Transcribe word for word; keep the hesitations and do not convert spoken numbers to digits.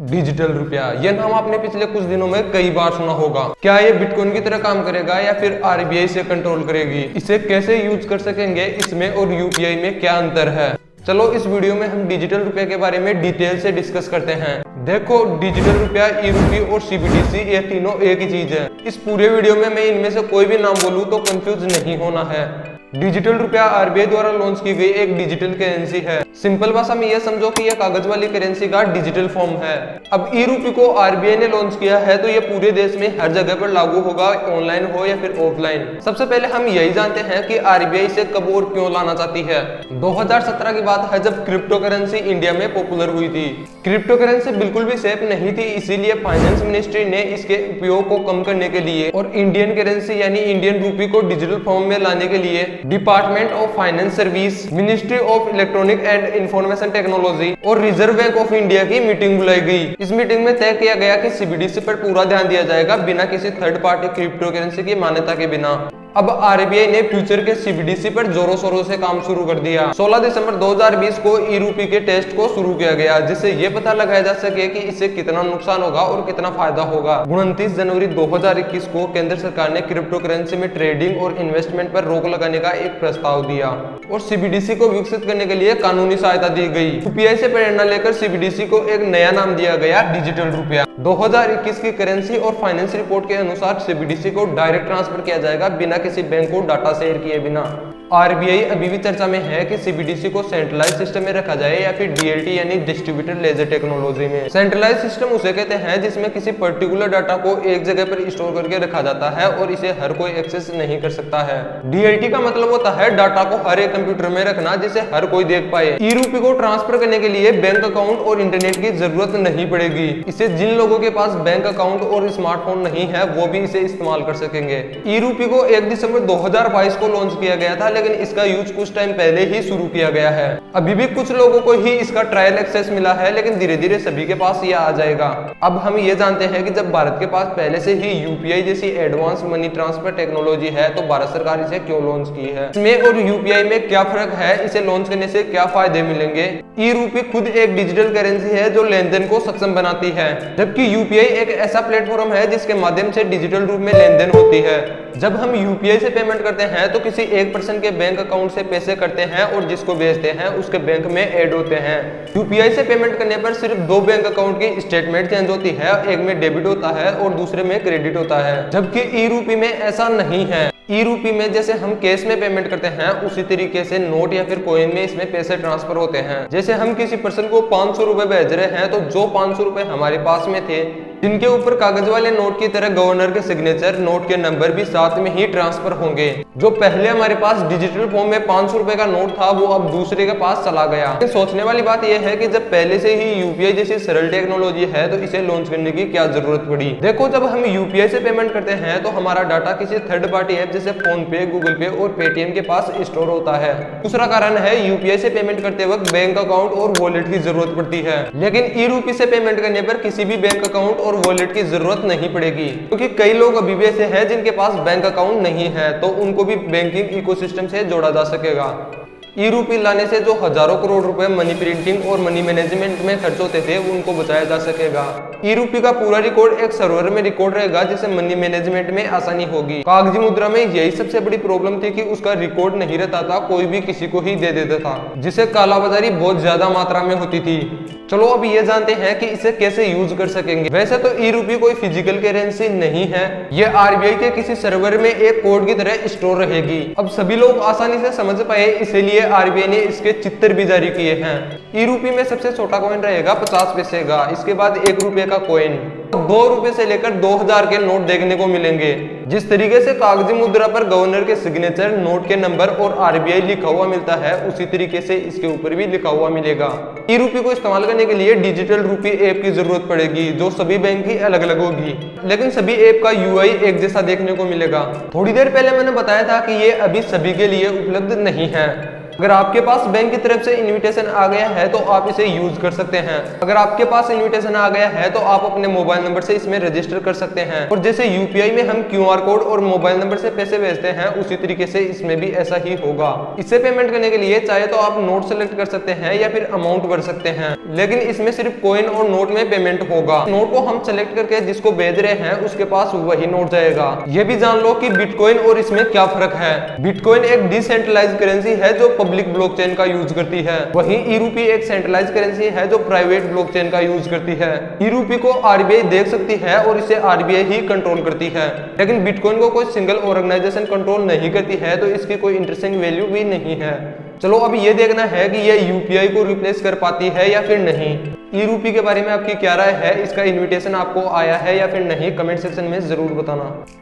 Digital रुपया, यह नाम आपने पिछले कुछ दिनों में कई बार सुना होगा। क्या ये बिटकॉइन की तरह काम करेगा या फिर आरबीआई से कंट्रोल करेगी? इसे कैसे यूज कर सकेंगे, इसमें और यूपीआई में क्या अंतर है? चलो इस वीडियो में हम डिजिटल रुपया के बारे में डिटेल से डिस्कस करते हैं। देखो, डिजिटल रुपया, ई रूपी और सीबीडीसी ये तीनों एक ही चीज है। इस पूरे वीडियो में मैं इनमें से कोई भी नाम बोलूं तो कंफ्यूज नहीं होना है। डिजिटल रुपया आरबीआई द्वारा लॉन्च की गई एक डिजिटल करेंसी है। सिंपल भाषा में यह समझो कि यह कागज वाली करेंसी का डिजिटल फॉर्म है। अब ई रूपी को आरबीआई ने लॉन्च किया है तो यह पूरे देश में हर जगह पर लागू होगा, ऑनलाइन हो या फिर ऑफलाइन। सबसे पहले हम यही जानते हैं कि आरबीआई इसे कब और क्यों लाना चाहती है। दो हज़ार सत्रह की बात है जब क्रिप्टो करेंसी इंडिया में पॉपुलर हुई थी। क्रिप्टो करेंसी बिल्कुल भी सेफ नहीं थी, इसीलिए फाइनेंस मिनिस्ट्री ने इसके उपयोग को कम करने के लिए और इंडियन करेंसी यानी इंडियन रूपी को डिजिटल फॉर्म में लाने के लिए department of finance service, ministry of electronic and information technology और रिजर्व बैंक ऑफ इंडिया की मीटिंग बुलाई गई। इस मीटिंग में तय किया गया कि सीबीडीसी पर पूरा ध्यान दिया जाएगा, बिना किसी थर्ड पार्टी क्रिप्टो करेंसी की मान्यता के बिना। अब आरबीआई ने फ्यूचर के सीबीडीसी पर जोरों शोरों से काम शुरू कर दिया। सोलह दिसंबर दो हज़ार बीस को ई रूपी के टेस्ट को शुरू किया गया, जिससे ये पता लगाया जा सके कि इससे कितना नुकसान होगा और कितना फायदा होगा। उनतीस जनवरी दो हज़ार इक्कीस को केंद्र सरकार ने क्रिप्टो करेंसी में ट्रेडिंग और इन्वेस्टमेंट पर रोक लगाने का एक प्रस्ताव दिया और सीबीडीसी को विकसित करने के लिए कानूनी सहायता दी गई। यूपीआई से प्रेरणा लेकर सीबीडीसी को एक नया नाम दिया गया, डिजिटल रुपया। दो हज़ार इक्कीस की करेंसी और फाइनेंस रिपोर्ट के अनुसार सीबीडीसी को डायरेक्ट ट्रांसफर किया जाएगा, बिना किसी बैंक को डाटा शेयर किए बिना। आरबीआई अभी भी चर्चा में है कि सीबीडीसी को सेंट्रलाइज सिस्टम में रखा जाए या फिर डीएलटी यानी डिस्ट्रीब्यूटेड लेजर टेक्नोलॉजी में। सेंट्रलाइज सिस्टम उसे कहते हैं जिसमें किसी पर्टिकुलर डाटा को एक जगह पर स्टोर करके रखा जाता है और इसे हर कोई एक्सेस नहीं कर सकता है। डीएलटी का मतलब होता है डाटा को हर एक कंप्यूटर में रखना जिसे हर कोई देख पाए। ई रूपी को ट्रांसफर करने के लिए बैंक अकाउंट और इंटरनेट की जरूरत नहीं पड़ेगी। इसे जिन लोगों के पास बैंक अकाउंट और स्मार्टफोन नहीं है वो भी इसे इस्तेमाल कर सकेंगे। ई रूपी को एक दिसंबर दो हज़ार बाईस को लॉन्च किया गया था, लेकिन इसका यूज कुछ टाइम पहले ही शुरू किया गया है। अभी भी कुछ लोगों को ही इसका ट्रायल एक्सेस मिला है, लेकिन धीरे धीरे सभी के पास ये आ जाएगा। अब हम ये जानते हैं कि जब भारत के पास पहले से ही यूपीआई जैसी एडवांस मनी ट्रांसफर टेक्नोलॉजी है तो भारत सरकार इसे क्यों लॉन्च की है, इसमें और यूपीआई में क्या फर्क है, इसे लॉन्च करने से क्या फायदे मिलेंगे। ई रूपी खुद एक डिजिटल करेंसी है जो लेन देन को सक्षम बनाती है, जबकि यूपीआई एक ऐसा प्लेटफॉर्म है जिसके माध्यम से डिजिटल रूप में लेन देन होती है। जब हम यूपीआई से पेमेंट करते हैं तो किसी एक पर्सन के बैंक अकाउंट से पैसे करते हैं और जिसको भेजते हैं उसके बैंक में ऐड होते हैं। यूपीआई से पेमेंट करने पर सिर्फ दो बैंक अकाउंट की स्टेटमेंट चेंज होती है, एक में डेबिट होता है और दूसरे में क्रेडिट होता है, जबकि ई रूपी में ऐसा नहीं है। ई रूपी में जैसे हम कैश में पेमेंट करते हैं उसी तरीके से नोट या फिर कॉइन में इसमें पैसे ट्रांसफर होते हैं। जैसे हम किसी पर्सन को पांच सौ रुपए भेज रहे हैं तो जो पांच सौ रुपए हमारे पास में थे जिनके ऊपर कागज वाले नोट की तरह गवर्नर के सिग्नेचर, नोट के नंबर भी साथ में ही ट्रांसफर होंगे। जो पहले हमारे पास डिजिटल फॉर्म में पांच सौ रुपए का नोट था वो अब दूसरे के पास चला गया। सोचने वाली बात यह है कि जब पहले से ही यूपीआई जैसी सरल टेक्नोलॉजी है तो इसे लॉन्च करने की क्या जरूरत पड़ी। देखो, जब हम यूपीआई से पेमेंट करते हैं तो हमारा डाटा किसी थर्ड पार्टी ऐप जैसे फोन पे, गूगल पे और पेटीएम के पास स्टोर होता है। दूसरा कारण है यूपीआई से पेमेंट करते वक्त बैंक अकाउंट और वॉलेट की जरूरत पड़ती है, लेकिन ई रूपी से पेमेंट करने पर किसी भी बैंक अकाउंट और वॉलेट की जरूरत नहीं पड़ेगी, क्योंकि कई लोग अभी भी ऐसे हैं जिनके पास बैंक अकाउंट नहीं है, तो उनको भी बैंकिंग इकोसिस्टम से जोड़ा जा सकेगा। ई रूपी लाने से जो हजारों करोड़ रुपए मनी प्रिंटिंग और मनी मैनेजमेंट में खर्च होते थे उनको बचाया जा सकेगा। ई रूपी का पूरा रिकॉर्ड एक सर्वर में रिकॉर्ड रहेगा जिससे मनी मैनेजमेंट में आसानी होगी। कागजी मुद्रा में यही सबसे बड़ी प्रॉब्लम थी कि उसका रिकॉर्ड नहीं रहता था, कोई भी किसी को ही दे देता था, जिससे कालाबाजारी बहुत ज्यादा मात्रा में होती थी। चलो अब ये जानते हैं कि इसे कैसे यूज कर सकेंगे। वैसे तो ई रूपी कोई फिजिकल करेंसी नहीं है, ये आरबीआई के किसी सर्वर में एक कोड की तरह स्टोर रहेगी। अब सभी लोग आसानी से समझ पाए इसलिए आरबीआई ने इसके चित्र भी जारी किए हैं। ई रूपी में सबसे छोटा कॉइन रहेगा पचास पैसे का, इसके बाद एक रुपए का कॉइन, दो रुपए से लेकर दो हजार के नोट देखने को मिलेंगे। जिस तरीके से कागजी मुद्रा पर गवर्नर के सिग्नेचर, नोट के नंबर और आरबीआई लिखा हुआ मिलता है उसी तरीके से इसके ऊपर भी लिखा हुआ मिलेगा। ई रूपी को इस्तेमाल करने के लिए डिजिटल रूपी ऐप की जरूरत पड़ेगी जो सभी बैंक की अलग अलग होगी, लेकिन सभी ऐप का यूआई एक जैसा देखने को मिलेगा। थोड़ी देर पहले मैंने बताया था कि ये अभी सभी के लिए उपलब्ध नहीं है। अगर आपके पास बैंक की तरफ से इनविटेशन आ गया है तो आप इसे यूज कर सकते हैं। अगर आपके पास इनविटेशन आ गया है तो आप अपने मोबाइल नंबर से इसमें रजिस्टर कर सकते हैं। और जैसे यूपीआई में हम क्यूआर कोड और मोबाइल नंबर से पैसे भेजते हैं उसी तरीके से इसमें भी ऐसा ही होगा। इससे पेमेंट करने के लिए चाहे तो आप नोट सेलेक्ट कर सकते हैं या फिर अमाउंट भर सकते हैं, लेकिन इसमें सिर्फ कॉइन और नोट में पेमेंट होगा। नोट को हम सेलेक्ट करके जिसको भेज रहे हैं उसके पास वही नोट जाएगा। ये भी जान लो कि बिटकॉइन और इसमें क्या फर्क है। बिटकॉइन एक डिसेंट्रलाइज्ड करेंसी है जो पब्लिक ब्लॉकचेन का यूज करती है, वहीं ई रूपी एक सेंट्रलाइज्ड करेंसी है जो प्राइवेट ब्लॉकचेन का यूज करती है। ई रूपी को आरबीआई देख सकती है और इसे आरबीआई ही कंट्रोल करती है, लेकिन बिटकॉइन को कोई सिंगल ऑर्गेनाइजेशन कंट्रोल नहीं करती है, तो इसकी कोई इंटरेस्टिंग वैल्यू भी नहीं है। चलो अब ये देखना है कि ये यूपीआई को रिप्लेस कर पाती है या फिर नहीं। ई रूपी के बारे में आपकी क्या राय है, इसका इन्विटेशन आपको आया है या फिर नहीं, कमेंट सेक्शन में जरूर बताना।